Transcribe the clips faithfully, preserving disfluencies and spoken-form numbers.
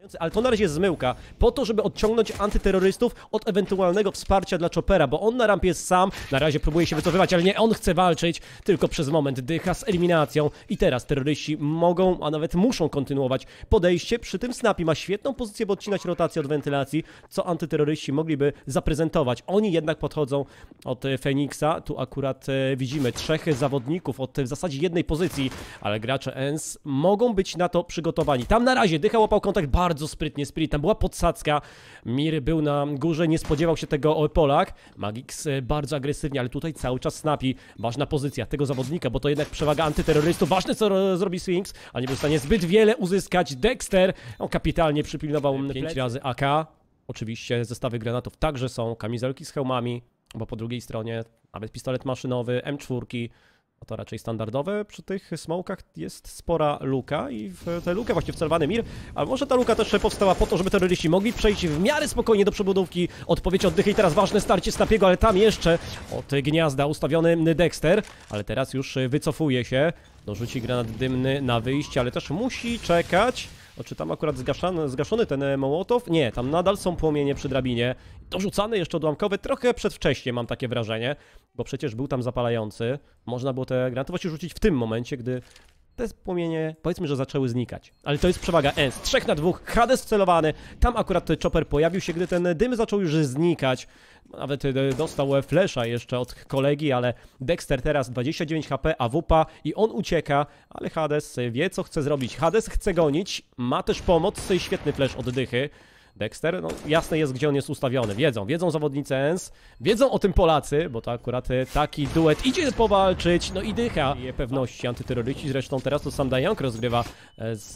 Ale to na razie jest zmyłka, po to, żeby odciągnąć antyterrorystów od ewentualnego wsparcia dla Chopera, bo on na rampie jest sam, na razie próbuje się wycofywać, ale nie, on chce walczyć, tylko przez moment dycha z eliminacją i teraz terroryści mogą, a nawet muszą kontynuować podejście. Przy tym Snappy ma świetną pozycję, by odcinać rotację od wentylacji, co antyterroryści mogliby zaprezentować. Oni jednak podchodzą od Feniksa, tu akurat e, widzimy trzech zawodników od w zasadzie jednej pozycji, ale gracze E N S mogą być na to przygotowani. Tam na razie dycha łapał kontakt bardzo Bardzo sprytnie, Spirit, tam była podsadzka, Mir był na górze, nie spodziewał się tego Polak, Magix bardzo agresywnie, ale tutaj cały czas Snappy, ważna pozycja tego zawodnika, bo to jednak przewaga antyterrorystów, ważne co zrobi Sphinx, ale nie był w stanie zbyt wiele uzyskać. Dexter, on kapitalnie przypilnował pięć razy A K, oczywiście zestawy granatów także są, kamizelki z hełmami, bo po drugiej stronie nawet pistolet maszynowy, M cztery, to raczej standardowe. Przy tych smokach jest spora luka i w tę lukę właśnie wcelowany Mir, a może ta luka też powstała po to, żeby terroryści mogli przejść w miarę spokojnie do przebudówki. Odpowiedź oddychy i teraz ważne starcie Snappiego, ale tam jeszcze od gniazda ustawiony Dexter, ale teraz już wycofuje się, dorzuci granat dymny na wyjście, ale też musi czekać. O, czy tam akurat zgaszany, zgaszony ten Mołotow? Nie, tam nadal są płomienie przy drabinie. Dorzucany jeszcze odłamkowy, trochę przedwcześnie mam takie wrażenie, bo przecież był tam zapalający. Można było te granaty właśnie rzucić w tym momencie, gdy te płomienie, powiedzmy, że zaczęły znikać. Ale to jest przewaga E N S. trzech na dwóch, Hades wcelowany. Tam akurat Chopper pojawił się, gdy ten dym zaczął już znikać. Nawet dostał flesza jeszcze od kolegi, ale Dexter teraz dwadzieścia dziewięć H P, A W P i on ucieka, ale Hades wie, co chce zrobić. Hades chce gonić, ma też pomoc, świetny flash od dychy. Dexter, no jasne jest, gdzie on jest ustawiony. Wiedzą, wiedzą zawodnicy E N S, wiedzą o tym Polacy, bo to akurat taki duet idzie powalczyć, no i dycha. I pewności antyterroryści, zresztą teraz to sam Dajong rozgrywa z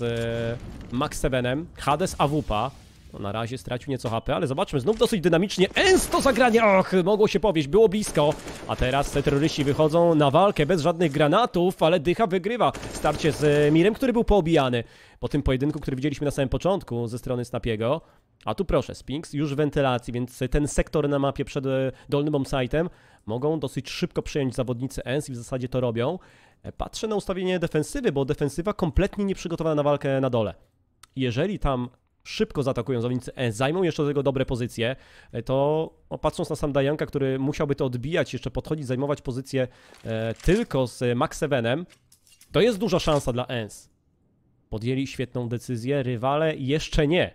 Max Sevenem, Hades A W P. No, na razie stracił nieco H P, ale zobaczmy, znów dosyć dynamicznie. E N S to zagranie, och, mogło się powieść, było blisko. A teraz te terroryści wychodzą na walkę bez żadnych granatów, ale dycha wygrywa starcie z Mirem, który był poobijany po tym pojedynku, który widzieliśmy na samym początku ze strony Snappiego. A tu proszę, Sphinx już w wentylacji, więc ten sektor na mapie przed dolnym bombsite'em mogą dosyć szybko przejąć zawodnicy E N S i w zasadzie to robią. Patrzę na ustawienie defensywy, bo defensywa kompletnie nieprzygotowana na walkę na dole. Jeżeli tam szybko zaatakują zawodnicy E N S, zajmą jeszcze do tego dobre pozycje, to o, patrząc na sam Dajanka, który musiałby to odbijać, jeszcze podchodzić, zajmować pozycję e, tylko z Max Sevenem, to jest duża szansa dla E N S. Podjęli świetną decyzję, rywale jeszcze nie.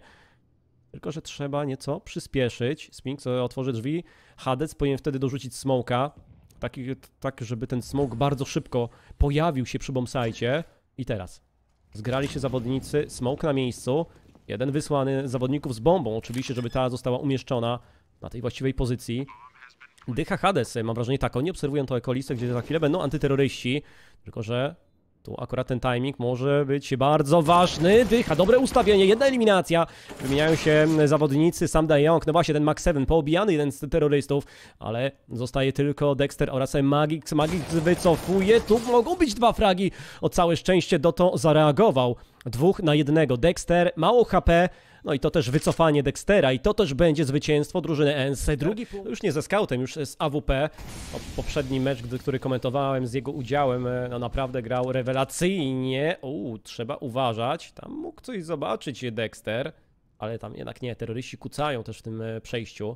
Tylko że trzeba nieco przyspieszyć. Sphinx otworzy drzwi, Hades powinien wtedy dorzucić smoka, tak, tak żeby ten smoke bardzo szybko pojawił się przy bombsite. I teraz zgrali się zawodnicy, smoke na miejscu. Jeden wysłany zawodników z bombą, oczywiście, żeby ta została umieszczona na tej właściwej pozycji. Dycha Hades, mam wrażenie, tak, oni obserwują to ekolisę, gdzie za chwilę będą antyterroryści, tylko że tu akurat ten timing może być bardzo ważny. Dycha, dobre ustawienie, jedna eliminacja. Wymieniają się zawodnicy, sam Dajong, no właśnie ten Max Seven, poobijany jeden z terrorystów, ale zostaje tylko Dexter oraz Magix. Magix wycofuje, tu mogą być dwa fragi. O całe szczęście Doto zareagował. Dwóch na jednego. Dexter, mało H P, no i to też wycofanie Dextera i to też będzie zwycięstwo drużyny E N S. Drugi punkt, już nie ze scoutem, już z A W P. O, poprzedni mecz, gdy, który komentowałem z jego udziałem, no naprawdę grał rewelacyjnie. Uuu, trzeba uważać. Tam mógł coś zobaczyć Dexter, ale tam jednak nie, terroryści kucają też w tym przejściu.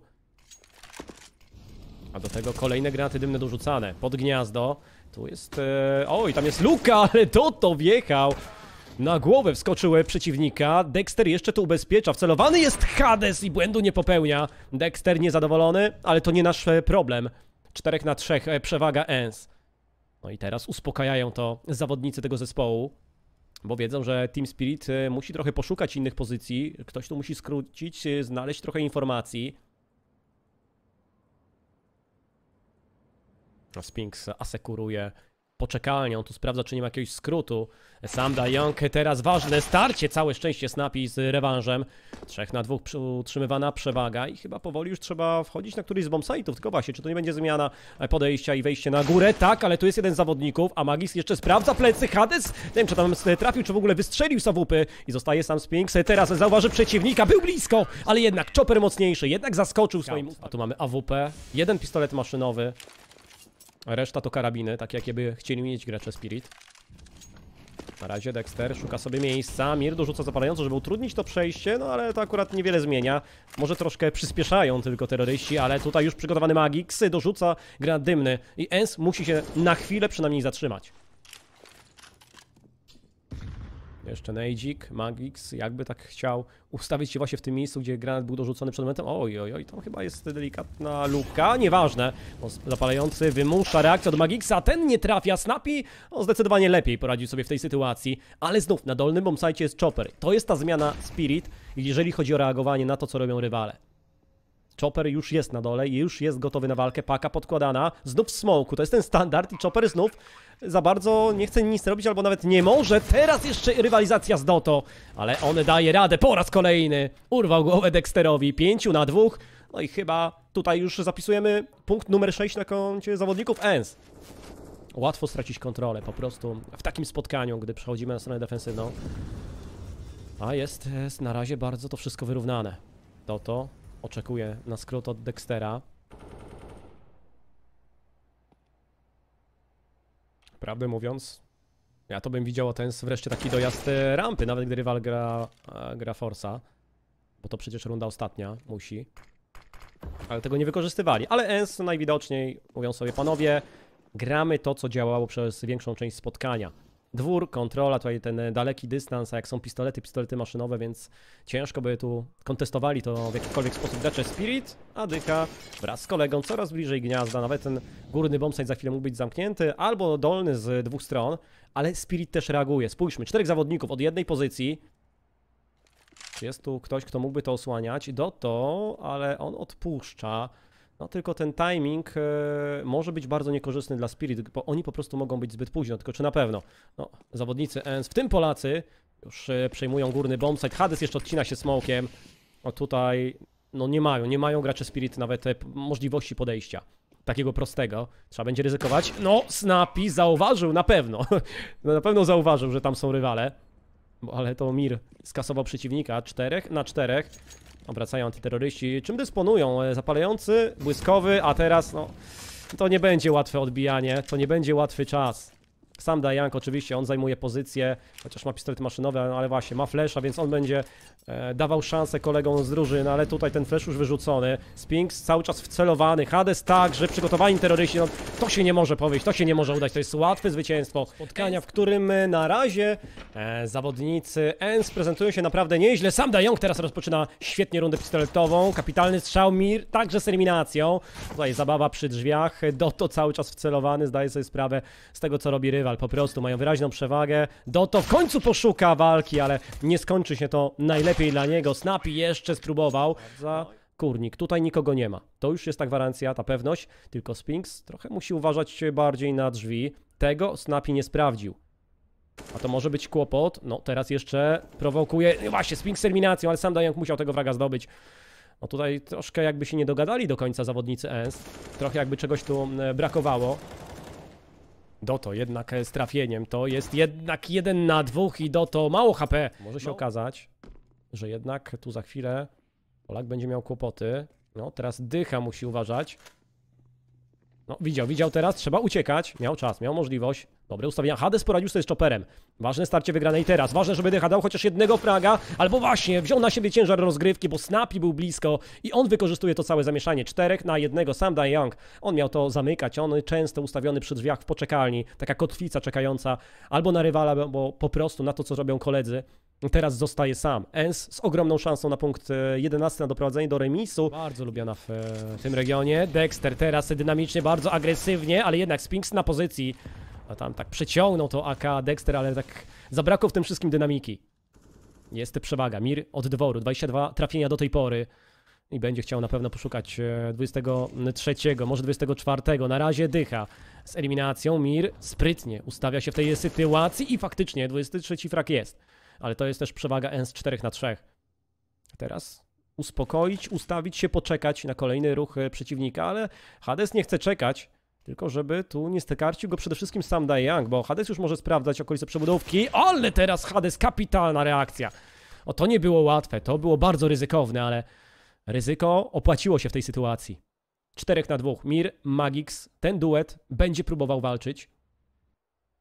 A do tego kolejne granaty dymne dorzucane pod gniazdo. Tu jest... E... Oj, tam jest luka, ale Doto wjechał. Na głowę wskoczył przeciwnika. Dexter jeszcze tu ubezpiecza. Wcelowany jest Hades i błędu nie popełnia. Dexter niezadowolony, ale to nie nasz problem. czterech na trzech przewaga E N S. No i teraz uspokajają to zawodnicy tego zespołu, bo wiedzą, że Team Spirit musi trochę poszukać innych pozycji. Ktoś tu musi skrócić, znaleźć trochę informacji. No, Sphinx asekuruje poczekalnią, tu sprawdza, czy nie ma jakiegoś skrótu. Sam Dajong, teraz ważne starcie, całe szczęście Snappy z rewanżem. Trzech na dwóch utrzymywana przewaga i chyba powoli już trzeba wchodzić na któryś z bombsite'ów, tylko właśnie, czy to nie będzie zmiana podejścia i wejście na górę? Tak, ale tu jest jeden z zawodników, a Magix jeszcze sprawdza plecy. Hades, nie wiem, czy tam trafił, czy w ogóle wystrzelił z A W P i zostaje sam Sphinx. Teraz zauważy przeciwnika, był blisko, ale jednak Chopper mocniejszy, jednak zaskoczył swoim... A tu mamy A W P, jeden pistolet maszynowy. Reszta to karabiny, tak jakie by chcieli mieć gracze Spirit. Na razie Dexter szuka sobie miejsca, Mir dorzuca zapalająco, żeby utrudnić to przejście, no ale to akurat niewiele zmienia. Może troszkę przyspieszają tylko terroryści, ale tutaj już przygotowany Magix dorzuca granat dymny i Ens musi się na chwilę przynajmniej zatrzymać. Jeszcze Nejdzik, Magix, jakby tak chciał ustawić się właśnie w tym miejscu, gdzie granat był dorzucony przed momentem. Oj, oj, oj, tam chyba jest delikatna luka, nieważne. Bo zapalający wymusza reakcję od Magixa, ten nie trafia, Snappy no, zdecydowanie lepiej poradził sobie w tej sytuacji. Ale znów na dolnym bombsite jest Chopper. To jest ta zmiana Spirit, jeżeli chodzi o reagowanie na to, co robią rywale. Chopper już jest na dole, już jest gotowy na walkę, paka podkładana, znów w smoku, to jest ten standard i Chopper znów za bardzo nie chce nic robić, albo nawet nie może. Teraz jeszcze rywalizacja z Dotto, ale on daje radę po raz kolejny. Urwał głowę Dexterowi, pięciu na dwóch, no i chyba tutaj już zapisujemy punkt numer sześć na koncie zawodników Ens. Łatwo stracić kontrolę po prostu w takim spotkaniu, gdy przechodzimy na stronę defensywną. A jest, jest na razie bardzo to wszystko wyrównane. Dotto oczekuje na skrót od Dextera. Prawdę mówiąc, ja to bym widział ten wreszcie taki dojazd rampy, nawet gdy rywal gra, gra Force'a. Bo to przecież runda ostatnia, musi. Ale tego nie wykorzystywali. Ale Ens najwidoczniej mówią sobie, panowie, gramy to, co działało przez większą część spotkania. Dwór, kontrola, tutaj ten daleki dystans, a jak są pistolety, pistolety maszynowe, więc ciężko by tu kontestowali to w jakikolwiek sposób gracze Spirit, a Dycha wraz z kolegą coraz bliżej gniazda, nawet ten górny bombsite za chwilę mógł być zamknięty, albo dolny z dwóch stron, ale Spirit też reaguje. Spójrzmy, czterech zawodników od jednej pozycji. Jest tu ktoś, kto mógłby to osłaniać, Dotto, ale on odpuszcza. No tylko ten timing e, może być bardzo niekorzystny dla Spirit, bo oni po prostu mogą być zbyt późno, tylko czy na pewno? No, zawodnicy Ens, w tym Polacy, już e, przejmują górny bombsite, Hades jeszcze odcina się smokiem. O tutaj, no nie mają, nie mają gracze Spirit nawet e, możliwości podejścia. Takiego prostego. Trzeba będzie ryzykować. No, Snappy zauważył na pewno. No, na pewno zauważył, że tam są rywale. Bo, ale to Mir skasował przeciwnika, czterech na czterech. Obracają antyterroryści. Czym dysponują? Zapalający, błyskowy, a teraz no to nie będzie łatwe odbijanie, to nie będzie łatwy czas. Sam Dajang oczywiście, on zajmuje pozycję, chociaż ma pistolety maszynowe, no ale właśnie ma flasha, więc on będzie e, dawał szansę kolegom z drużyny, ale tutaj ten flash już wyrzucony. Spinks cały czas wcelowany, Hades także, przygotowani terroryści, no to się nie może powiedzieć, to się nie może udać, to jest łatwe zwycięstwo. Spotkania, w którym na razie e, zawodnicy Ens prezentują się naprawdę nieźle. Sam Dajang teraz rozpoczyna świetnie rundę pistoletową, kapitalny strzał, Mir także z eliminacją. Tutaj zabawa przy drzwiach, Dotto cały czas wcelowany, zdaje sobie sprawę z tego, co robi rywal. Po prostu mają wyraźną przewagę. Dotto w końcu poszuka walki, ale nie skończy się to najlepiej dla niego. Snappy jeszcze spróbował. Za Kurnik. Tutaj nikogo nie ma. To już jest ta gwarancja, ta pewność. Tylko Spinks trochę musi uważać bardziej na drzwi. Tego Snappy nie sprawdził. A to może być kłopot. No teraz jeszcze prowokuje. No właśnie, Spinks z eliminacją, ale sam Dajang musiał tego fraga zdobyć. No tutaj troszkę jakby się nie dogadali do końca zawodnicy Ens. Trochę jakby czegoś tu brakowało. Dotto jednak z trafieniem, to jest jednak jeden na dwóch i Dotto mało H P. Może się no. okazać, że jednak tu za chwilę Polak będzie miał kłopoty. No teraz Dycha musi uważać. No widział, widział teraz, trzeba uciekać. Miał czas, miał możliwość. Dobre ustawienia. Hades poradził sobie z Chopperem. Ważne starcie wygrane i teraz. Ważne, żeby Dycha dał chociaż jednego fraga. Albo właśnie wziął na siebie ciężar rozgrywki, bo Snappy był blisko. I on wykorzystuje to całe zamieszanie. Czterech na jednego. Sam Dajang. On miał to zamykać. On często ustawiony przy drzwiach w poczekalni. Taka kotwica czekająca. Albo na rywala, bo po prostu na to, co robią koledzy. Teraz zostaje sam. Ens z ogromną szansą na punkt jedenasty na doprowadzenie do remisu. Bardzo lubiana w, w tym regionie. Dexter teraz dynamicznie, bardzo agresywnie, ale jednak Spinks na pozycji. A tam tak przeciągnął to A K Dexter, ale tak zabrakło w tym wszystkim dynamiki. Jest przewaga. Mir od dworu. dwadzieścia dwa trafienia do tej pory. I będzie chciał na pewno poszukać dwudziestego trzeciego, może dwudziestego czwartego. Na razie Dycha z eliminacją. Mir sprytnie ustawia się w tej sytuacji i faktycznie dwudziesty trzeci frag jest. Ale to jest też przewaga Ens czterech na trzech. Teraz uspokoić, ustawić się, poczekać na kolejny ruch przeciwnika, ale Hades nie chce czekać, tylko żeby tu nie stekarcił go przede wszystkim sam Dajang, bo Hades już może sprawdzać okolice przebudówki, ale teraz Hades, kapitalna reakcja. O, to nie było łatwe, to było bardzo ryzykowne, ale ryzyko opłaciło się w tej sytuacji. czterech na dwóch. Mir, Magix, ten duet będzie próbował walczyć.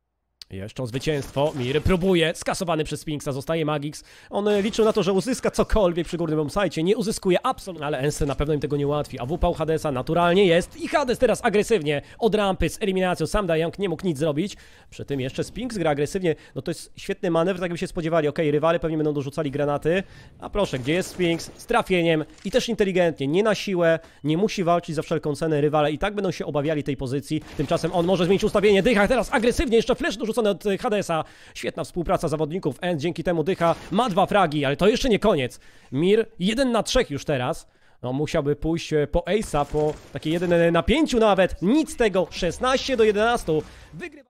Jeszcze o zwycięstwo. Mir próbuje, skasowany przez Sphinxa, zostaje Magix. On liczył na to, że uzyska cokolwiek przy górnym bombsite, nie uzyskuje absolutnie, ale Ense na pewno im tego nie ułatwi. A W P Hadesa naturalnie jest i Hades teraz agresywnie od rampy z eliminacją. Sam Dajong nie mógł nic zrobić. Przy tym jeszcze Sphinx gra agresywnie. No to jest świetny manewr, tak by się spodziewali. Okej, rywale pewnie będą dorzucali granaty. A proszę, gdzie jest Sphinx? Z trafieniem i też inteligentnie, nie na siłę, nie musi walczyć za wszelką cenę. Rywale i tak będą się obawiali tej pozycji. Tymczasem on może zmienić ustawienie. Dycha teraz agresywnie, jeszcze flash dorzucony od Hadesa. Świetna współpraca zawodników. End dzięki temu Dycha ma dwa fragi, ale to jeszcze nie koniec. Mir jeden na trzech już teraz. No musiałby pójść po Ace'a, po takie jeden na pięciu nawet. Nic z tego. szesnaście do jedenastu. Wygrywa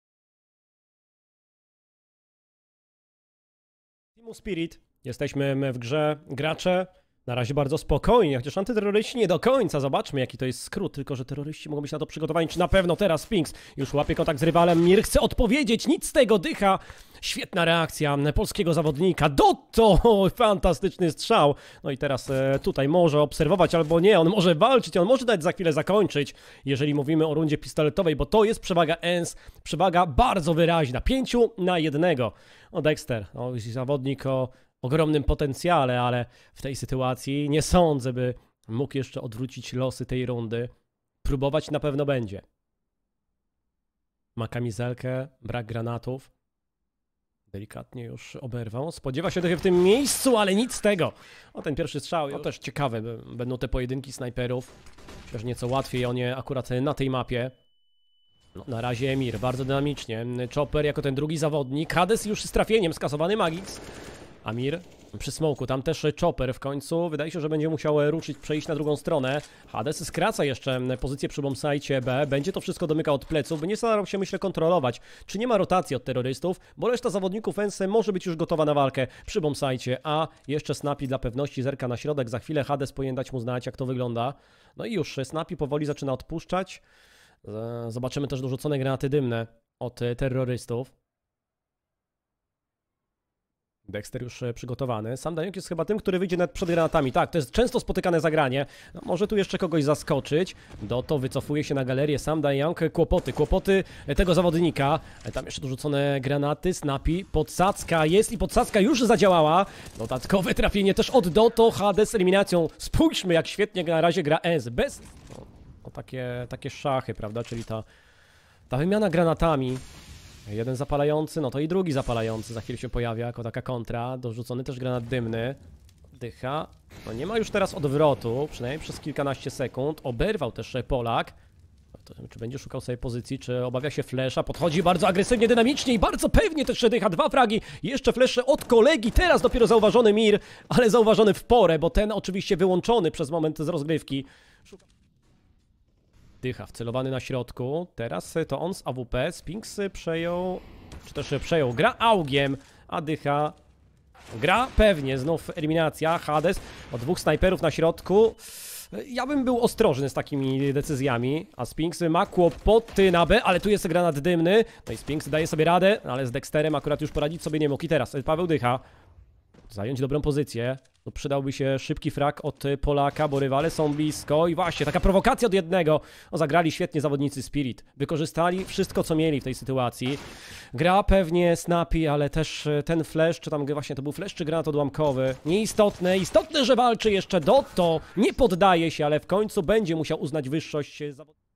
Team Spirit. Jesteśmy w grze. Gracze na razie bardzo spokojnie, chociaż antyterroryści nie do końca. Zobaczmy, jaki to jest skrót, tylko że terroryści mogą być na to przygotowani. Czy na pewno teraz Sphinx już łapie kontakt z rywalem? Mir chce odpowiedzieć, nic z tego. Dycha. Świetna reakcja polskiego zawodnika. Dotto! Fantastyczny strzał. No i teraz e, tutaj może obserwować albo nie. On może walczyć, on może dać za chwilę zakończyć, jeżeli mówimy o rundzie pistoletowej, bo to jest przewaga Ens. Przewaga bardzo wyraźna. Pięciu na jednego. O, Dexter, o, zawodnik o ogromnym potencjale, ale w tej sytuacji nie sądzę, by mógł jeszcze odwrócić losy tej rundy. Próbować na pewno będzie. Ma kamizelkę, brak granatów. Delikatnie już oberwał. Spodziewa się trochę w tym miejscu, ale nic z tego. O, ten pierwszy strzał. To też ciekawe, będą te pojedynki snajperów. Chociaż nieco łatwiej o nie akurat na tej mapie. No, na razie Emir, bardzo dynamicznie. Chopper jako ten drugi zawodnik. Hades już z trafieniem, skasowany Magix. Amir przy smoku, tam też Chopper w końcu. Wydaje się, że będzie musiał ruszyć, przejść na drugą stronę. Hades skraca jeszcze pozycję przy bombsite B. Będzie to wszystko domykał od pleców, by nie starał się, myślę, kontrolować, czy nie ma rotacji od terrorystów, bo reszta zawodników Ense może być już gotowa na walkę przy bombsite A. Jeszcze Snappy dla pewności zerka na środek. Za chwilę Hades powinien dać mu znać, jak to wygląda. No i już Snappy powoli zaczyna odpuszczać. Zobaczymy też dorzucone granaty dymne od terrorystów. Dexter już przygotowany. Sam Dajong jest chyba tym, który wyjdzie nawet przed granatami. Tak, to jest często spotykane zagranie. No, może tu jeszcze kogoś zaskoczyć. Dotto wycofuje się na galerię. Sam Dajong. Kłopoty, kłopoty tego zawodnika. Tam jeszcze dorzucone granaty. Snappy. Podsadzka jest i podsadzka już zadziałała. Dodatkowe trafienie też od Dotto. Hades z eliminacją. Spójrzmy, jak świetnie na razie gra Enz. Bez... No, no, takie, takie szachy, prawda? Czyli ta, ta wymiana granatami. Jeden zapalający, no to i drugi zapalający za chwilę się pojawia jako taka kontra. Dorzucony też granat dymny. Dycha. No nie ma już teraz odwrotu, przynajmniej przez kilkanaście sekund. Oberwał też Polak. To, czy będzie szukał sobie pozycji, czy obawia się flesza. Podchodzi bardzo agresywnie, dynamicznie i bardzo pewnie też Dycha. Dwa fragi, jeszcze flesze od kolegi. Teraz dopiero zauważony Mir, ale zauważony w porę, bo ten oczywiście wyłączony przez moment z rozgrywki. Szuka... Dycha wcelowany na środku. Teraz to on z A W P. Sphinx przejął, czy też przejął. Gra augiem, a Dycha gra pewnie. Znów eliminacja. Hades od dwóch snajperów na środku. Ja bym był ostrożny z takimi decyzjami. A Sphinx ma kłopoty na B, ale tu jest granat dymny. No i Sphinx daje sobie radę, ale z Dexterem akurat już poradzić sobie nie mógł. I teraz Paweł Dycha. Zająć dobrą pozycję. No, przydałby się szybki frag od Polaka, bo rywale są blisko. I właśnie, taka prowokacja od jednego. No, zagrali świetnie zawodnicy Spirit. Wykorzystali wszystko, co mieli w tej sytuacji. Gra pewnie Snappy, ale też ten flash, czy tam właśnie to był flash, czy granat odłamkowy. Nieistotne. Istotne, że walczy jeszcze Dotto. Nie poddaje się, ale w końcu będzie musiał uznać wyższość zawodnika.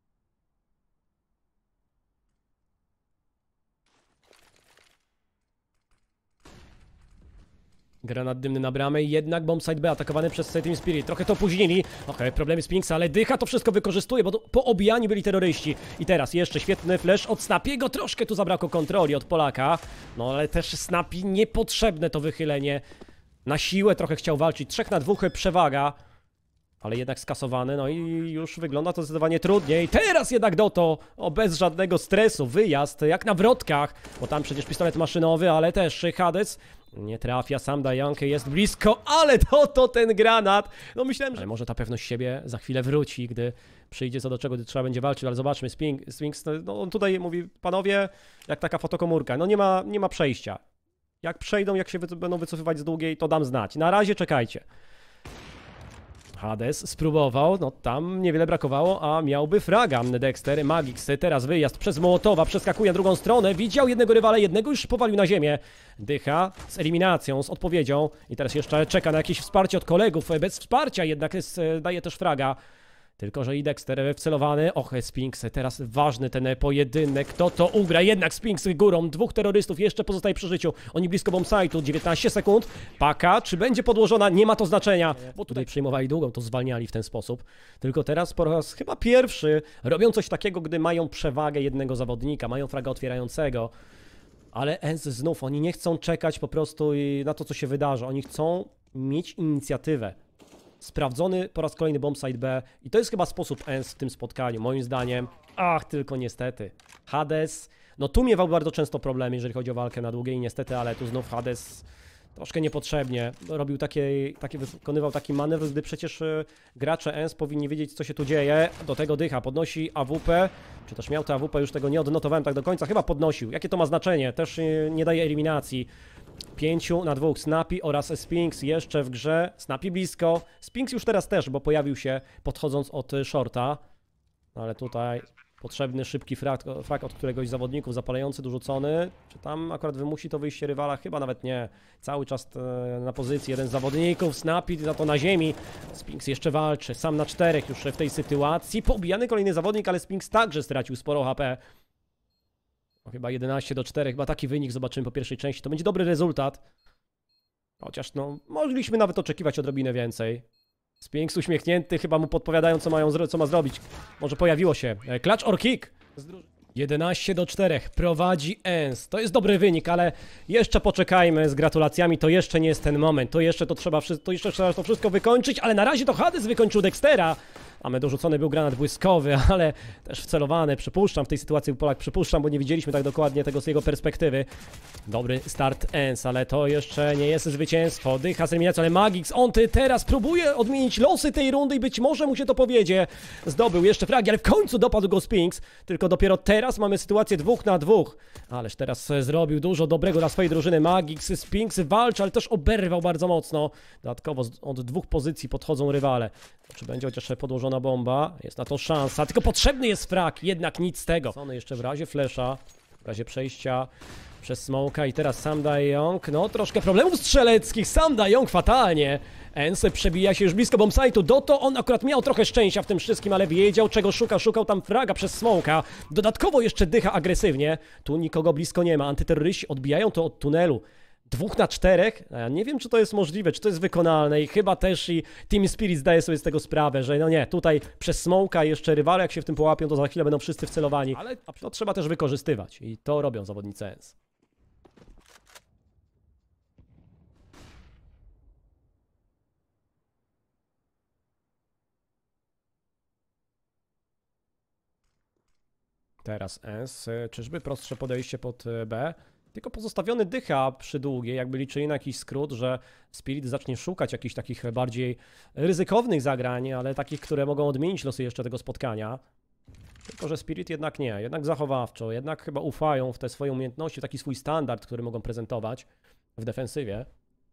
Granat dymny na bramę i jednak bombsite B atakowany przez Team Spirit. Trochę to opóźnili. Okej, problemy z Sphinxa, ale Dycha to wszystko wykorzystuje, bo to po obijaniu byli terroryści. I teraz jeszcze świetny flash od Snappy'ego. Troszkę tu zabrakło kontroli od Polaka. No ale też Snappy niepotrzebne to wychylenie. Na siłę trochę chciał walczyć. Trzech na dwóch przewaga. Ale jednak skasowany, no i już wygląda to zdecydowanie trudniej. Teraz jednak Dotto, o, bez żadnego stresu, wyjazd jak na wrotkach, bo tam przecież pistolet maszynowy, ale też Hades nie trafia, sam Dajong jest blisko, ale Dotto ten granat, no myślałem, że ale może ta pewność siebie za chwilę wróci, gdy przyjdzie co do czego, gdy trzeba będzie walczyć, ale zobaczmy, Sphinx, no on tutaj mówi, panowie, jak taka fotokomórka, no nie ma, nie ma przejścia. Jak przejdą, jak się wy będą wycofywać z długiej, to dam znać. Na razie czekajcie. Hades spróbował, no tam niewiele brakowało, a miałby fraga. Dexter, Magix, teraz wyjazd przez Mołotowa, przeskakuje na drugą stronę, widział jednego rywala, jednego już powalił na ziemię. Dycha z eliminacją, z odpowiedzią i teraz jeszcze czeka na jakieś wsparcie od kolegów. Bez wsparcia jednak jest, daje też fraga. Tylko że i Dexter wcelowany. Och, Spinks, teraz ważny ten pojedynek. Kto to ugra? Jednak Spinks górą. Dwóch terrorystów jeszcze pozostaje przy życiu. Oni blisko bombsite'u. dziewiętnaście sekund. Paka, czy będzie podłożona? Nie ma to znaczenia. Bo tutaj przyjmowali długą, to zwalniali w ten sposób. Tylko teraz po raz chyba pierwszy robią coś takiego, gdy mają przewagę jednego zawodnika. Mają fraga otwierającego. Ale E N S znów, oni nie chcą czekać po prostu na to, co się wydarzy. Oni chcą mieć inicjatywę. Sprawdzony po raz kolejny bombsite B i to jest chyba sposób E N S w tym spotkaniu, moim zdaniem. Ach, tylko niestety. Hades, no tu miewał bardzo często problemy, jeżeli chodzi o walkę na długie i niestety, ale tu znów Hades troszkę niepotrzebnie robił takie, takie wykonywał taki manewr, gdy przecież y, gracze E N S powinni wiedzieć, co się tu dzieje. Do tego Dycha podnosi A W P, czy też miał tę A W P, już tego nie odnotowałem tak do końca, chyba podnosił. Jakie to ma znaczenie? Też y, nie daje eliminacji. Pięciu na dwóch, Snappy oraz Spinks jeszcze w grze. Snappy blisko. Spinks już teraz też, bo pojawił się podchodząc od shorta. Ale tutaj potrzebny szybki frag, frag od któregoś z zawodników, zapalający, dorzucony. Czy tam akurat wymusi to wyjście rywala? Chyba nawet nie. Cały czas na pozycji jeden z zawodników. Snappy za to na ziemi. Spinks jeszcze walczy, sam na czterech już w tej sytuacji. Pobijany kolejny zawodnik, ale Spinks także stracił sporo H P. Chyba jedenaście do czterech, chyba taki wynik zobaczymy po pierwszej części. To będzie dobry rezultat. Chociaż no, mogliśmy nawet oczekiwać odrobinę więcej. Spinks uśmiechnięty, chyba mu podpowiadają, co, mają, co ma zrobić. Może pojawiło się. Clutch or kick. jedenaście do czterech prowadzi E N S. To jest dobry wynik, ale jeszcze poczekajmy z gratulacjami. To jeszcze nie jest ten moment. To jeszcze to trzeba, to jeszcze trzeba to wszystko wykończyć, ale na razie to Hades wykończył Dextera. Mamy dorzucony był granat błyskowy, ale też wcelowany, przypuszczam, w tej sytuacji Polak przypuszczam, bo nie widzieliśmy tak dokładnie tego z jego perspektywy. Dobry start E N S, ale to jeszcze nie jest zwycięstwo. Dycha z eliminacją, ale Magix, on ty teraz próbuje odmienić losy tej rundy i być może mu się to powiedzie. Zdobył jeszcze fragi, ale w końcu dopadł go Spinks, tylko dopiero teraz mamy sytuację dwóch na dwóch. Ależ teraz zrobił dużo dobrego dla swojej drużyny. Magix, Spinks walczy, ale też oberwał bardzo mocno. Dodatkowo od dwóch pozycji podchodzą rywale. Czy będzie chociaż podłożona bomba? Jest na to szansa, tylko potrzebny jest frag, jednak nic z tego. Sony jeszcze w razie flesza, w razie przejścia przez smoka i teraz Sam Dae-Young. No troszkę problemów strzeleckich, Sam Dae-Young fatalnie. E N S przebija się już blisko bombsite'u, Doto on akurat miał trochę szczęścia w tym wszystkim, ale wiedział czego szuka, szukał tam fraga przez smoka. Dodatkowo jeszcze Dycha agresywnie, tu nikogo blisko nie ma, antyterroryści odbijają to od tunelu. Dwóch na czterech? Ja nie wiem, czy to jest możliwe, czy to jest wykonalne i chyba też i Team Spirit zdaje sobie z tego sprawę, że no nie, tutaj przez smoka jeszcze rywale jak się w tym połapią, to za chwilę będą wszyscy wcelowani, ale to trzeba też wykorzystywać i to robią zawodnicy E N S. Teraz E N S, czyżby prostsze podejście pod B? Tylko pozostawiony Dycha przy długiej, jakby liczyli na jakiś skrót, że Spirit zacznie szukać jakichś takich bardziej ryzykownych zagrań, ale takich, które mogą odmienić losy jeszcze tego spotkania. Tylko że Spirit jednak nie, jednak zachowawczo, jednak chyba ufają w te swoje umiejętności, taki swój standard, który mogą prezentować w defensywie.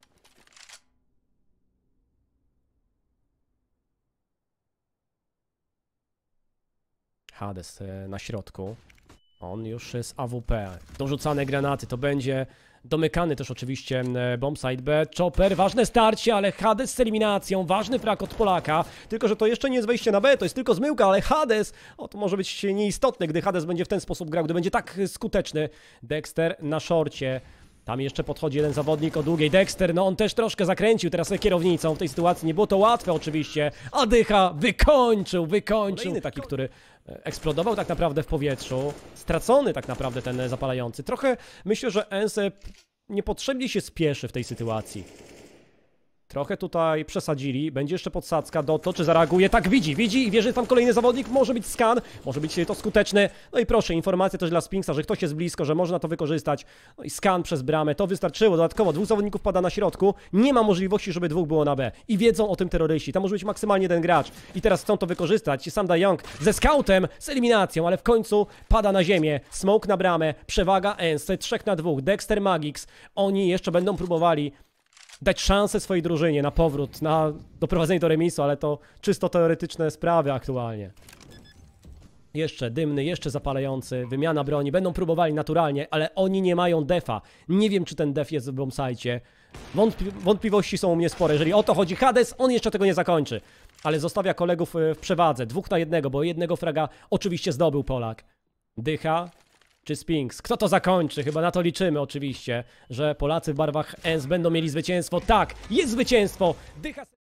Hades na środku. On już z A W P. Dorzucane granaty, to będzie domykany też oczywiście bombsite B. Chopper, ważne starcie, ale Hades z eliminacją, ważny frak od Polaka. Tylko że to jeszcze nie jest wejście na B, to jest tylko zmyłka, ale Hades, o to może być nieistotne, gdy Hades będzie w ten sposób grał, gdy będzie tak skuteczny. Dexter na szorcie. Tam jeszcze podchodzi jeden zawodnik o długiej. Dexter, no on też troszkę zakręcił teraz kierownicą w tej sytuacji. Nie było to łatwe oczywiście, a Dycha wykończył, wykończył. Kolejny taki, który eksplodował tak naprawdę w powietrzu. Stracony tak naprawdę ten zapalający. Trochę myślę, że E N S niepotrzebnie się spieszy w tej sytuacji. Trochę tutaj przesadzili, będzie jeszcze podsadzka, Doto, czy zareaguje? Tak, widzi, widzi i wie, że tam kolejny zawodnik, może być skan, może być to skuteczne. No i proszę, informacja też dla Spinksa, że ktoś jest blisko, że można to wykorzystać. No i skan przez bramę, to wystarczyło, dodatkowo dwóch zawodników pada na środku, nie ma możliwości, żeby dwóch było na B. I wiedzą o tym terroryści, tam może być maksymalnie jeden gracz. I teraz chcą to wykorzystać, Sam Dae-Young ze scoutem, z eliminacją, ale w końcu pada na ziemię, smoke na bramę, przewaga E N S, trzech na dwóch, Dexter, Magix, oni jeszcze będą próbowali dać szansę swojej drużynie na powrót, na doprowadzenie do remisu, ale to czysto teoretyczne sprawy aktualnie. Jeszcze dymny, jeszcze zapalający, wymiana broni, będą próbowali naturalnie, ale oni nie mają defa. Nie wiem, czy ten def jest w bombsite. Wątpli wątpliwości są u mnie spore. Jeżeli o to chodzi Hades, on jeszcze tego nie zakończy. Ale zostawia kolegów w przewadze, dwóch na jednego, bo jednego fraga oczywiście zdobył Polak. Dycha czy Spinks? Kto to zakończy? Chyba na to liczymy oczywiście, że Polacy w barwach E N S będą mieli zwycięstwo. Tak, jest zwycięstwo! Dycha...